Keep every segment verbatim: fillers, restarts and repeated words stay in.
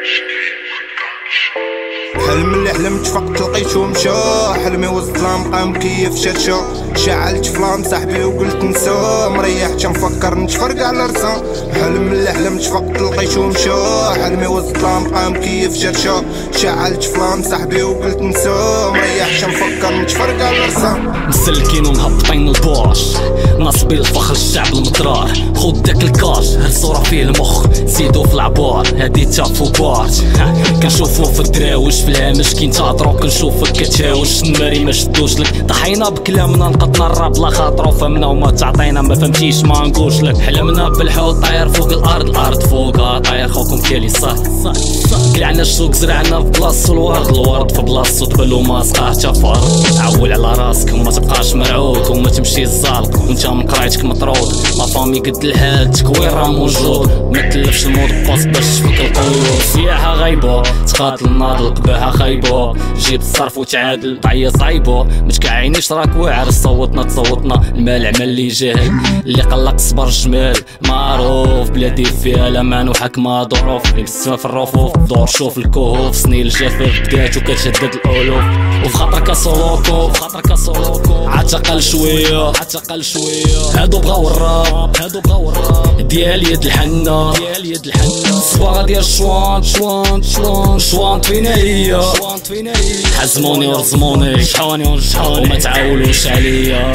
حلم اللي حلمت فقط لقيتو مشا، حلمي والظلام بقى مكيف شاشة، شعلت فلام صاحبي وقلت نسى، مريح تنفكر نتفرق على رسا. حلم اللي حلمت فقط لقيتو مشا، حلمي والظلام بقى مكيف شاشة، شعلت فلام صاحبي وقلت نسى، مريح تنفكر نتفرق على رسا. مسلكين ومهبطين الباش، ناصبي الفخر الشعب المطرار، خود داك الكاش هاد الصورة فيه المخ، زيدو في العبار هادي تافو بارت. كنشوفو في الدراوش في الهامش كي نتهضرو، كنشوفك كتهاوش النماري ما شدوش لك، ضحينا بكلامنا نقدنا الراب بلا خاطرو، فهمنا وما تعطينا ما فهمتيش ما نقولش لك. حلمنا بالحوت طاير فوق الارض، الارض فوقها طاير خوكم كالي صح قلعنا الشوك زرعنا في بلاصتو الورد، الورد في بلاصتو تبلو ما سقاه تا فرد. عول على راسك وما تبقاش مرعوك وما تمشي الزالق وانت من قرايتك مطرود، لا فامي قد الحال تكوين راه موجود، ما تلفش المود بوست باش تفك القيود. سياحة غايبة تقاتل الناضل قباها خايبة، جيب الصرف وتعادل طعية صعيبة، متكعينيش راك واعر صوتنا تصوتنا، المال عمل اللي جاهل اللي قلق صبر الجمال، معروف بلادي فيها الامان وحكمها ظروف، السما في الرفوف دور شوف الكهوف، سنين الجفاف بدات وكتشدد الالوف، وفي خاطرك سولوكو في خاطرك سولوكو عتقل شويه عتقل شويه. هادو بغاو الراب هادو بغاو الراب ديال يد الحنه ديال يد الحنه، الصباغه ديال الشوانط شوانط شوانط شوانط فينا هي شوانط فينا هي، حزموني ورزموني شحوني ونشحوني وما تعاولوش عليا.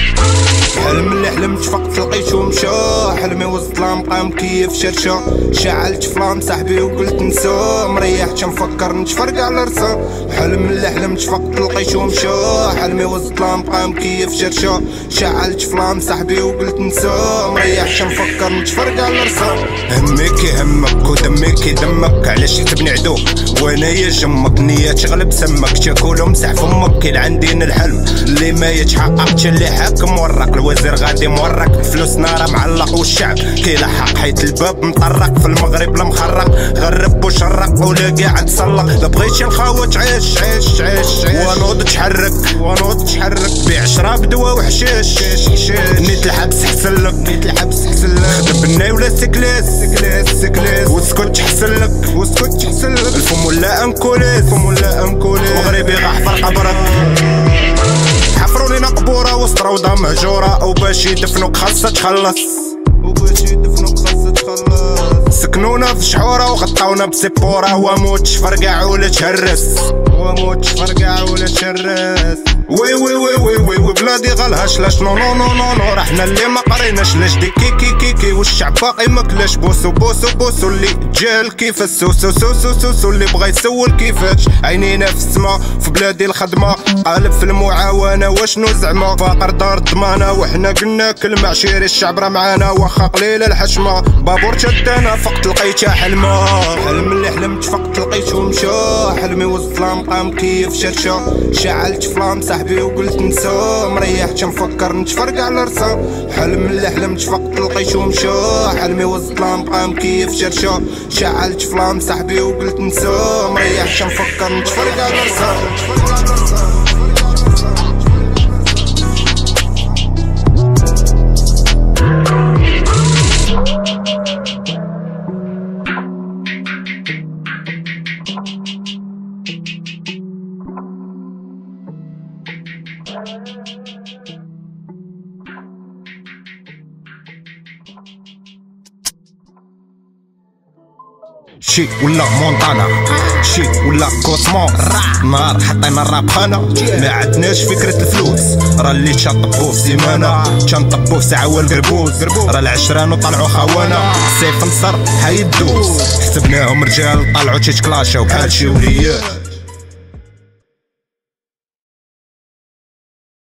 حلم اللي حلمت فقط لقيتو مشا، حلمي والظلام بقى مكيف شرشة، شعلت فلام صاحبي وقلت نسى، مريح تنفكر نتفرق على رسا. حلم اللي حلمت فقط لقيتو مشا، حلمي والظلام بقى مكيف شرشة، شعلت فلام صاحبي وقلت نسى، مريح تنفكر نتفرق على رسا. همي كي همك ودمي كي دمك، علاش حسبني عدو وانا يا جمك، نية تغلب سمك تاكل ومسح فمك، كاين عندنا الحلم اللي ما يتحقق، اللي حاكم ورق الوزير غادي مورق، فلوسنا راه معلق والشعب كيلحق، حيت الباب مطرق في المغرب لا مخرق، غرب وشرق ولا قاعد تسلق، لا بغيتي الخاوة تعيش عيش عيش ونوض تحرك ونوض تحرك، بيع شراب دوا وحشيش نيت الحبس حسن لك نيت الحبس حسن لك، خدم بالناي ولا سكلاس سكلاس سكلاس، واسكت حسن لك واسكت حسن لك، الفم ولا انكوليس الفم ولا انكوليس، مغربي غحفر قبرك، حفروا لينا قبوره وسط روضه مهجوره، وباش يدفنوك خاصها تخلص وباش يدفنوك خاصها تخلص، سكنونا في شحوره وغطاونا بسبوره، وموتش فرقع ولا تهرس وموتش فرقع ولا تهرس. وي وي وي وي وي وي بلادي غالهاش لاش نو نو نو نو نو، رحنا اللي ما قريناش لاش دي كي كي كي كي، والشعب باقي ماكلاش بوسو بوسو بوسو، اللي جال كيف السوسو سوسو سوسو، اللي بغا يسول كيفاش عينينا في السما، في بلادي الخدمه قالب في المعاونه، واشنو زعما فقر دار الضمانه، وحنا قلنا كلمه عشيري الشعب راه معانا، واخا قليله الحشمه بابور شدانا فقط لقيتها حلمه. حلم اللي حلمت فقط لقيتو مشا، حلمي والظلام بقى مكيف شرشه، شعلت فلام صاحبي وقلت نسى، مريح تنفكر نتفرق على رسا. حلم اللي حلمت فقط لقيتو مشا، حلمي والظلام بقى مكيف شرشه، شعلت فلام صاحبي وقلت نسى، مريح تنفكر نتفرق على رسا. شي ولا مونطانا شي ولا كوسموس، نهار حطينا الراب خانة ما عندناش فكرة الفلوس، راه اللي تنطبو في سيمانة تنطبو في ساعة والقربوز، راه العشران وطلعو خوانا سيف نصر حيدوس، حسبناهم رجال طلعو تيتكلاشاو بحال شي وليات.